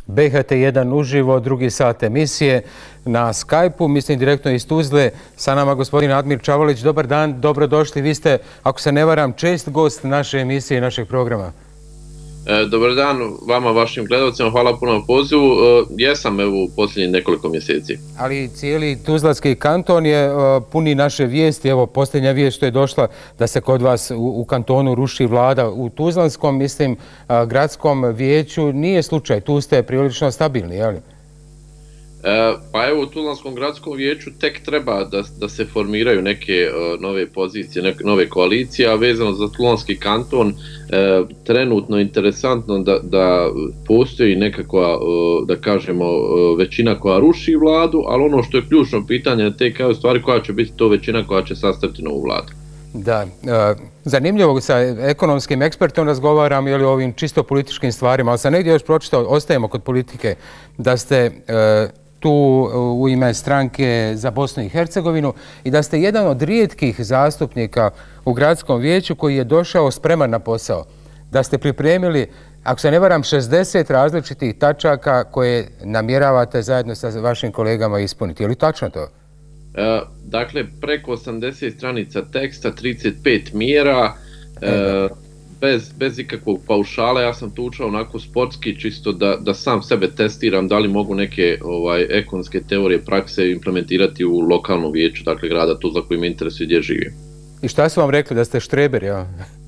BHT1 uživo, drugi sat emisije na Skype-u, mislim direktno iz Tuzle. Sa nama gospodin Admir Čavolić. Dobar dan, dobrodošli. Vi ste, ako se ne varam, čest gost naše emisije i našeg programa. Dobar dan vama, vašim gledalcima, hvala puno na pozivu. Jesam u posljednjih nekoliko mjeseci. Ali cijeli Tuzlanski kanton je puni naše vijesti. Evo, posljednja vijest što je došla da se kod vas u kantonu ruši vlada. U Tuzlanskom, mislim, gradskom vijeću nije slučaj. Tu ste prilično stabilni, jel? Pa evo, u Tuzlanskom gradskom vijeću tek treba da se formiraju neke nove pozicije, neke nove koalicije, a vezano za Tuzlanski kanton trenutno interesantno da postoji nekakva, da kažemo, većina koja ruši vladu, ali ono što je ključno pitanje tek je u stvari koja će biti to većina koja će sastaviti novu vladu. Da, zanimljivo sa ekonomskim ekspertom razgovaram ili o ovim čisto političkim stvarima, ali sam negdje još pročitao, ostajemo kod politike, da ste tu u ime stranke za Bosnu i Hercegovinu i da ste jedan od rijetkih zastupnika u gradskom vijeću koji je došao spreman na posao. Da ste pripremili, ako se ne varam, 60 različitih tačaka koje namjeravate zajedno sa vašim kolegama ispuniti. Je li tačno to? Dakle, preko 80 stranica teksta, 35 mjera, bez ikakvog paušala. Ja sam tu učao onako sportski, čisto da sam sebe testiram da li mogu neke ekonomske teorije prakse implementirati u lokalnom vijeću, dakle grada Tuzla koji me interesuje gdje živim. I šta su vam rekli, da ste štreber, ja?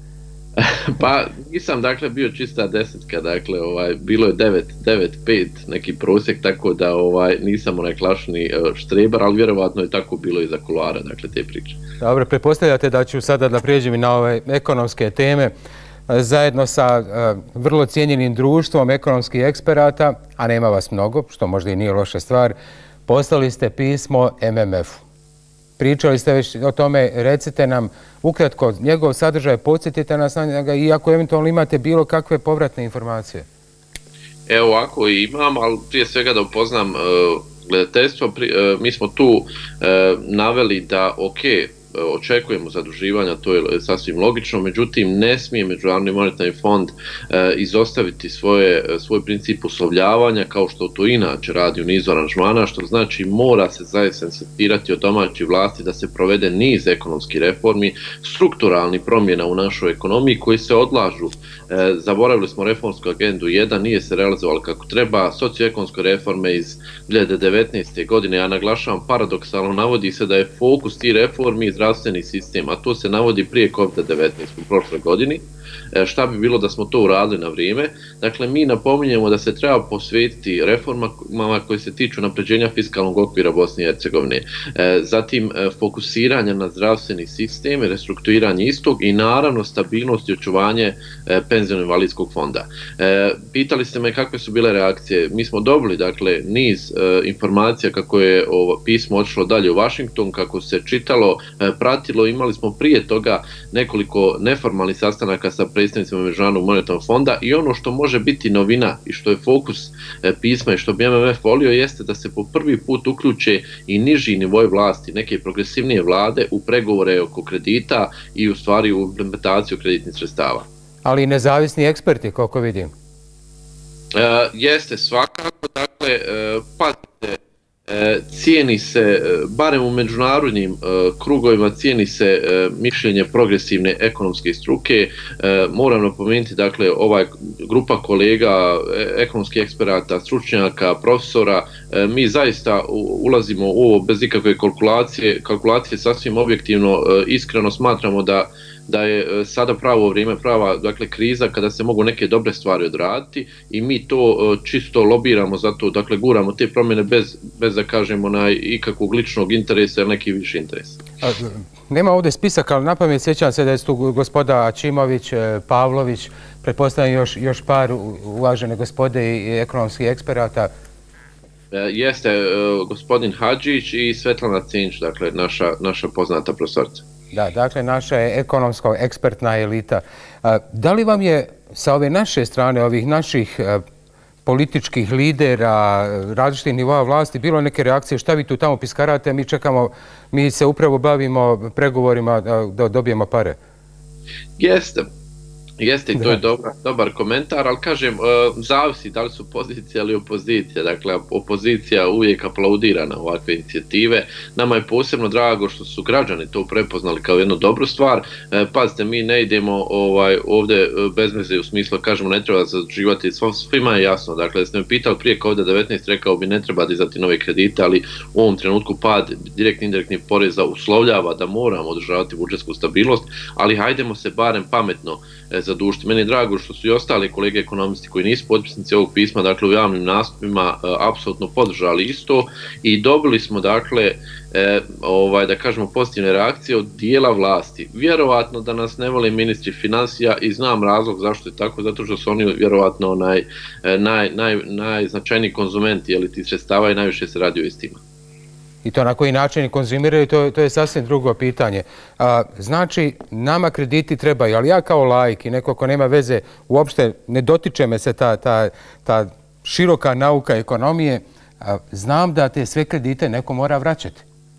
Pa nisam dakle bio čista desetka, dakle bilo je 9,5 neki prosjek, tako da nisam onaj klašni štreber, ali vjerovatno je tako bilo i za kuloara, dakle te priče. Dobro, pretpostavljate da ću sada da prijeđem i na ove ekonomske teme. Zajedno sa vrlo cijenjenim društvom ekonomskih eksperata, a nema vas mnogo, što možda i nije loša stvar, poslali ste pismo MMF-u. Pričali ste već o tome, recite nam ukratko njegov sadržaj, podsjetite nas na njega i ako eventualno imate bilo kakve povratne informacije. Evo ovako imam, ali prije svega da upoznam gledateljstvo, mi smo tu naveli da očekujemo zaduživanja, to je sasvim logično, međutim ne smije Međunarodni monetarni fond izostaviti svoj princip uslovljavanja kao što to inače radi u nizu aranžmana, što znači mora se zaista insistirati od domaćih vlasti da se provede niz ekonomskih reformi, strukturalnih promjena u našoj ekonomiji koji se odlažu. Zaboravili smo reformsku agendu 1, nije se realizovala kako treba, socioekonomske reforme iz 2019. godine, ja naglašavam paradoksalno, navodi se da je fokus tih reformi zdravstveni sistem, a to se navodi prije COVID-19 u prošloj godini. Šta bi bilo da smo to uradili na vrijeme? Dakle, mi napominjemo da se treba posvetiti reformama koje se tiču napređenja fiskalnog okvira Bosne i Hercegovine, zatim fokusiranja na zdravstveni sistem, restrukturiranje istog i naravno stabilnost i očuvanje penziono-invalidskog fonda. Pitali ste me kakve su bile reakcije. Mi smo dobili dakle niz informacija kako je ovo pismo otišlo dalje u Washington, kako se čitalo, pratilo. Imali smo prije toga nekoliko neformalnih sastanaka sa predstavnicima Međunarodnog monetarnog fonda i ono što može biti novina i što je fokus pisma i što bi MMF volio jeste da se po prvi put uključe i niži nivoj vlasti, neke progresivnije vlade u pregovore oko kredita i u stvari u implementaciju kreditnih sredstava. Ali i nezavisni eksperti, koliko vidim. Jeste svakako, dakle, pazite, cijeni se, barem u međunarodnim krugovima, cijeni se mišljenje progresivne ekonomske struke. Moram napomenuti, dakle, ova grupa kolega, ekonomskih eksperata, stručnjaka, profesora, mi zaista ulazimo u ovo bez ikakve kalkulacije sasvim objektivno, iskreno smatramo da je sada pravo vrijeme, prava dakle kriza kada se mogu neke dobre stvari odraditi i mi to čisto lobiramo za to, dakle guramo te promjene bez da kažemo na ikakvog ličnog interesa ili neki viši interes. Nema ovdje spisak, ali napamet sjećam se da je tu gospoda Ačimović, Pavlović, pretpostavljam još par uvažene gospode i ekonomskih eksperata. Jeste gospodin Hadžić i Svetlana Cinč, dakle naša poznata profesorica. Da, dakle, naša je ekonomsko-ekspertna elita. Da li vam je sa ove naše strane, ovih naših političkih lidera, različitih nivoa vlasti, bilo neke reakcije, šta vi tu tamo piskarate, mi čekamo, mi se upravo bavimo pregovorima da dobijemo pare? Jeste. Jeste i to je dobar komentar, ali kažem, zavisi da li su pozicija ili opozicija. Dakle, opozicija uvijek aplaudira na ovakve inicijative. Nama je posebno drago što su građani to prepoznali kao jednu dobru stvar. Pazite, mi ne idemo ovdje bez veze u smislu, kažemo, ne treba zaduživati, svima je jasno. Dakle, da ste me pitali prije COVID-19, rekao bi ne treba dizati nove kredite, ali u ovom trenutku pad direktnih indirektnih poreza uslovljava da moramo održavati budžetsku stabilnost, ali hajdemo se barem pametno zadužiti. Meni je drago što su i ostali kolege ekonomisti koji nisu potpisnici ovog pisma, dakle u javnim nastupima apsolutno podržali isto i dobili smo, dakle, da kažemo, pozitivne reakcije od dijela vlasti. Vjerovatno da nas ne vole ministri financija i znam razlog zašto je tako, zato što su oni vjerovatno najznačajniji konzumenti tih sredstava i najviše se radi o istima. I to na koji način konzumiraju, to je sasvim drugo pitanje. Znači, nama krediti trebaju, ali ja kao laik i neko ko nema veze, uopšte ne dotiče me se ta široka nauka ekonomije, znam da te sve kredite neko mora vraćati.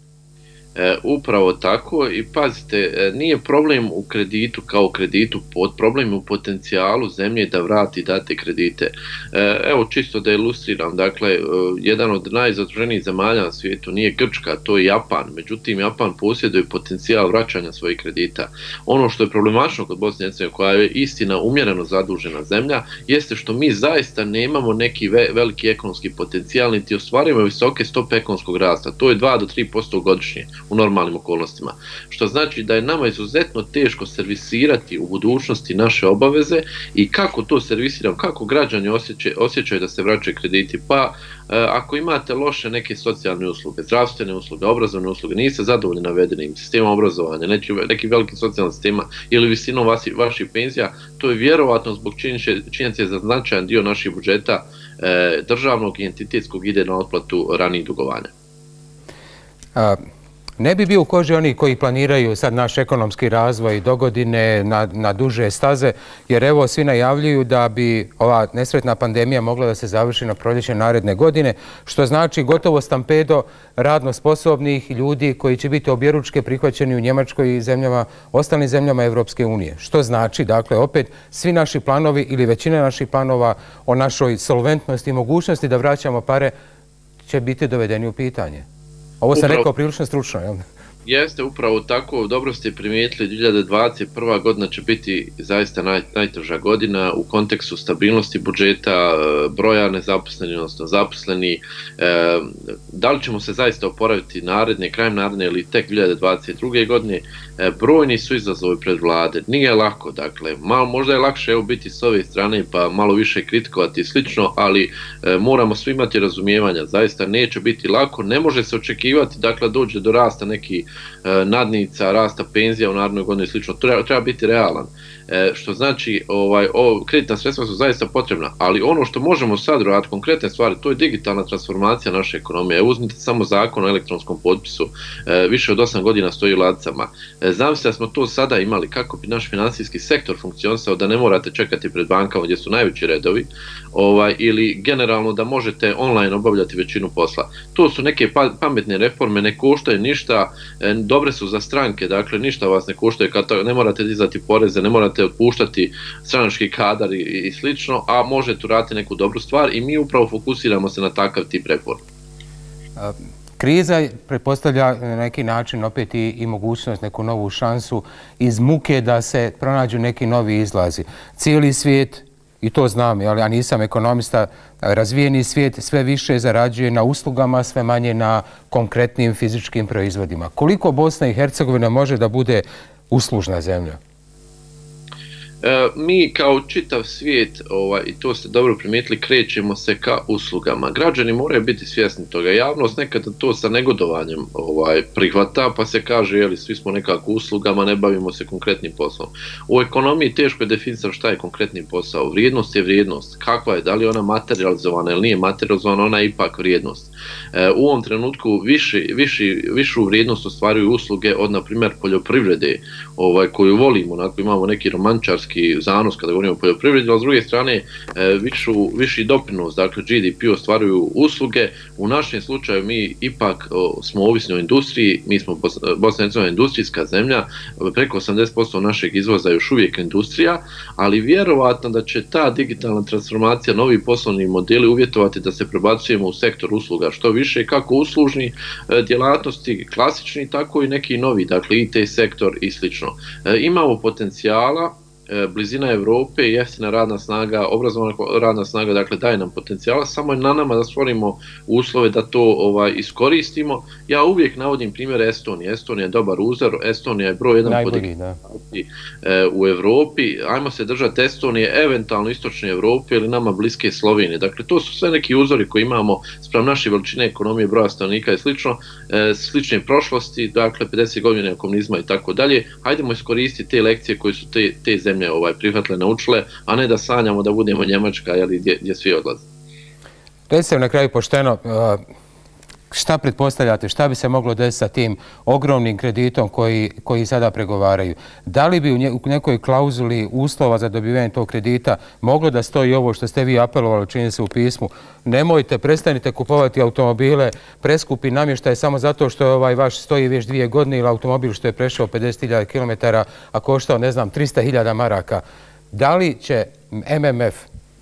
Upravo tako i pazite, nije problem u kreditu kao kreditu, problem je u potencijalu zemlje da vrati date kredite. Evo čisto da ilustriram, dakle, jedan od najzaduženijih zemalja na svijetu nije Grčka, to je Japan, međutim Japan posjeduje potencijal vraćanja svojih kredita. Ono što je problematično kod Bosne i Hercegovine, koja je istina umjereno zadužena zemlja, jeste što mi zaista nemamo neki veliki ekonomski potencijal, niti ostvarujemo visoke stope ekonomskog rasta, to je 2 do 3% godišnje u normalnim okolnostima. Što znači da je nama izuzetno teško servisirati u budućnosti naše obaveze i kako to servisiramo, kako građani osjećaju da se vraćaju krediti. Pa ako imate loše neke socijalne usluge, zdravstvene usluge, obrazovne usluge, niste zadovoljni navedenim sistemom obrazovanja, neki veliki socijalni sistema ili visinom vaših penzija, to je vjerovatno zbog činjenice za značajan dio naših budžeta državnog i entitetskog ide na otplatu ranijih dugovanja. Ne bi bio u koži oni koji planiraju sad naš ekonomski razvoj dogodine na duže staze, jer evo svi najavljuju da bi ova nesretna pandemija mogla da se završi na proljeće naredne godine, što znači gotovo stampedo radno sposobnih ljudi koji će biti objeručke prihvaćeni u Njemačkoj i ostalim zemljama Evropske unije. Što znači, dakle, opet svi naši planovi ili većina naših planova o našoj solventnosti i mogućnosti da vraćamo pare će biti dovedeni u pitanje. Ovo sam rekao prilično stručno, jel? Jeste, upravo tako. Dobro ste primijetili, 2021. godina će biti zaista najteža godina u kontekstu stabilnosti budžeta, broja nezaposlenih, odnosno zaposleni. Da li ćemo se zaista oporaviti krajem naredne ili tek 2022. godine? Brojni su izazovi pred vlade. Nije lako, dakle, možda je lakše biti s ove strane pa malo više kritikovati i slično, ali moramo svi imati razumijevanja. Zaista neće biti lako, ne može se očekivati, dakle, dođe do rasta neki nadnica, rasta penzija u narednoj godini i slično. Treba biti realan. Što znači, kreditna sredstva su zaista potrebna, ali ono što možemo sad raditi, konkretne stvari, to je digitalna transformacija naše ekonomije. Uzmite samo zakon o elektronskom potpisu, više od 8 godina stoji u ladicama. Zamislite da smo to sada imali, kako bi naš financijski sektor funkcionisao, da ne morate čekati pred bankama gdje su najveći redovi, ili generalno da možete online obavljati većinu posla. To su neke pametne reforme, ne koštaju ništa, dobre su za stranke, dakle ništa vas ne koštaju, ne morate dizati poreze, ne morate otpuštati stranački kadar i slično, a možete uraditi neku dobru stvar i mi upravo fokusiramo se na takav tip reform. Kriza pretpostavlja na neki način opet i mogućnost, neku novu šansu iz muke da se pronađu neki novi izlazi. Cijeli svijet, i to znam, ja nisam ekonomista, razvijeni svijet sve više zarađuje na uslugama, sve manje na konkretnim fizičkim proizvodima. Koliko Bosna i Hercegovina može da bude uslužna zemlja? Mi kao čitav svijet, i to ste dobro primijetili, krećemo se ka uslugama. Građani moraju biti svjesni toga. Javnost nekada to sa negodovanjem prihvata, pa se kaže, svi smo nekako uslugama, ne bavimo se konkretnim poslom. U ekonomiji teško je definisati šta je konkretni posao. Vrijednost je vrijednost. Kakva je? Da li je ona materializovana ili nije materializovana, ona je ipak vrijednost. U ovom trenutku višu vrijednost ostvaruju usluge od, na primjer, poljoprivrede, koju volimo, imamo neki romančarski ekonomski zanos kada govorimo o poljoprivredi, ali s druge strane viši doprinos, dakle GDP ostvaruju usluge. U našem slučaju mi ipak smo ovisni o industriji, mi smo Bosna i Hercegovina industrijska zemlja, preko 80% našeg izvoza je još uvijek industrija, ali vjerovatno da će ta digitalna transformacija, novi poslovni modeli uvjetovati da se prebacujemo u sektor usluga što više, kako uslužni djelatnosti, klasični, tako i neki novi, dakle IT sektor i slično. Imamo potencijala, blizina Europe, jeftina radna snaga, obrazovana radna snaga, dakle daje nam potencijala, samo je na nama da stvorimo uslove da to iskoristimo. Ja uvijek navodim primjer Estonije. Estonija je dobar uzor, Estonija je broj jedan po digitalizaciji u Europi. Ajmo se držati Estonije, eventualno istočne Europe ili nama bliske Slovenije. Dakle, to su sve neki uzori koji imamo spram naše veličine ekonomije, broja stanovnika i slično, slične prošlosti, dakle 50 godina komunizma i tako dalje. Hajdemo iskoristiti te lekcije koje su te zemlje prihvatile, naučile, a ne da sanjamo da budemo Njemačka gdje svi odlaze. Recite na kraju pošteno, šta pretpostavljate, šta bi se moglo desiti sa tim ogromnim kreditom koji sada pregovaraju? Da li bi u nekoj klauzuli uslova za dobivanje tog kredita moglo da stoji ovo što ste vi apelovali, čini se u pismu? Nemojte, prestanite kupovati automobile, preskupi namještaj samo zato što je vaš stoji već 2 godine ili automobil što je prešao 50.000 km, a koštao, ne znam, 300.000 maraka. Da li će MMF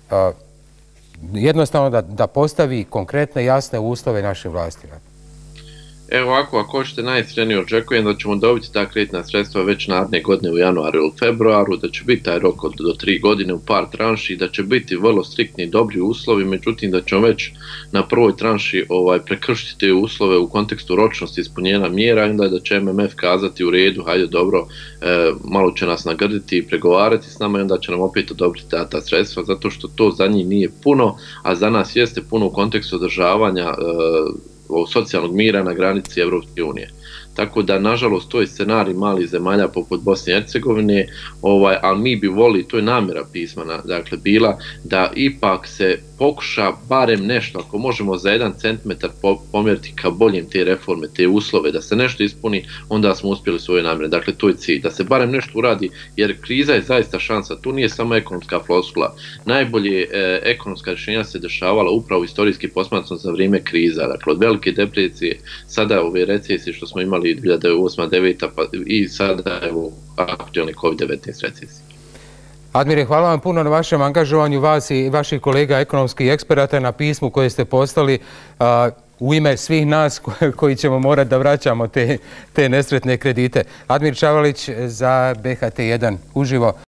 jednostavno da postavi konkretne, jasne uslove našim vlastima? Evo ovako, ako hoćete najiskrenije očekujem da ćemo dobiti ta kreditna sredstva već naredne godine u januaru ili februaru, da će biti taj rok do 3 godine u par tranši, da će biti vrlo striktni i dobri uslovi, međutim da ćemo već na prvoj tranši prekršiti te uslove u kontekstu ročnosti ispunjenja mjera i onda da će MMF kazati u redu, hajde dobro, malo će nas nagrditi i pregovarati s nama i onda će nam opet odobriti ta sredstva, zato što to za njih nije puno, a za nas jeste puno u kontekstu održavanja socijalnog mira na granici Evropske unije. Tako da, nažalost, to je scenarij malih zemalja poput Bosne i Hercegovine, ali mi bi volili, to je namjera pisma, dakle, bila da ipak se pokuša barem nešto, ako možemo za 1 centimetar pomjeriti ka boljem te reforme, te uslove, da se nešto ispuni, onda smo uspjeli svoje namjere. Dakle, to je cilj, da se barem nešto uradi, jer kriza je zaista šansa, tu nije samo ekonomska floskula. Najbolje ekonomska rješenja se dešavala upravo istorijski posmatrano za vrijeme kriza, dakle, od velike depresije, sada ove recesije što smo imali 2008-2009 i sada evo aktualni COVID-19 recesije. Admire, hvala vam puno na vašem angažovanju vas i vaših kolega ekonomskih eksperata na pismu koje ste poslali u ime svih nas koji ćemo morati da vraćamo te nesretne kredite. Admir Čavalić za BHT1 uživo.